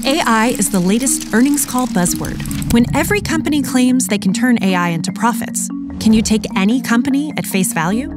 AI is the latest earnings call buzzword. When every company claims they can turn AI into profits, can you take any company at face value?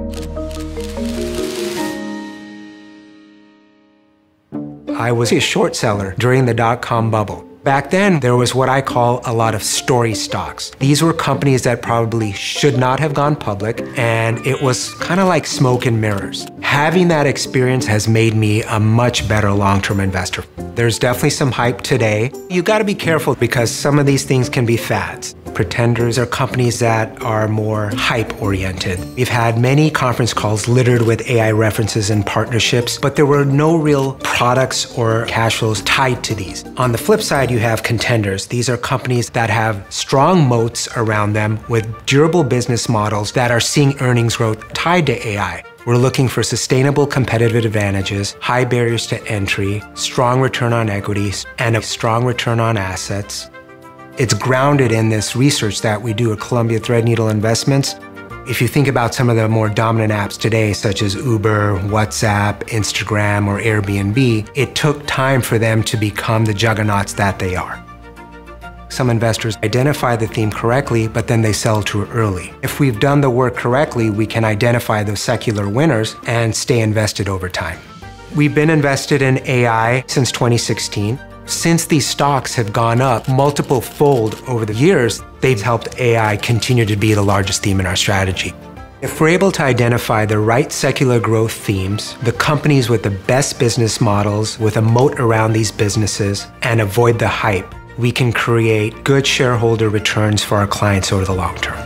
I was a short seller during the dot-com bubble. Back then, there was what I call a lot of story stocks. These were companies that probably should not have gone public, and it was kind of like smoke and mirrors. Having that experience has made me a much better long-term investor. There's definitely some hype today. You gotta be careful because some of these things can be fads. Pretenders are companies that are more hype-oriented. We've had many conference calls littered with AI references and partnerships, but there were no real products or cash flows tied to these. On the flip side, you have contenders. These are companies that have strong moats around them with durable business models that are seeing earnings growth tied to AI. We're looking for sustainable competitive advantages, high barriers to entry, strong return on equities, and a strong return on assets. It's grounded in this research that we do at Columbia Threadneedle Investments. If you think about some of the more dominant apps today, such as Uber, WhatsApp, Instagram, or Airbnb, it took time for them to become the juggernauts that they are. Some investors identify the theme correctly, but then they sell too early. If we've done the work correctly, we can identify those secular winners and stay invested over time. We've been invested in AI since 2016. Since these stocks have gone up multiple fold over the years, they've helped AI continue to be the largest theme in our strategy. If we're able to identify the right secular growth themes, the companies with the best business models with a moat around these businesses, and avoid the hype, we can create good shareholder returns for our clients over the long term.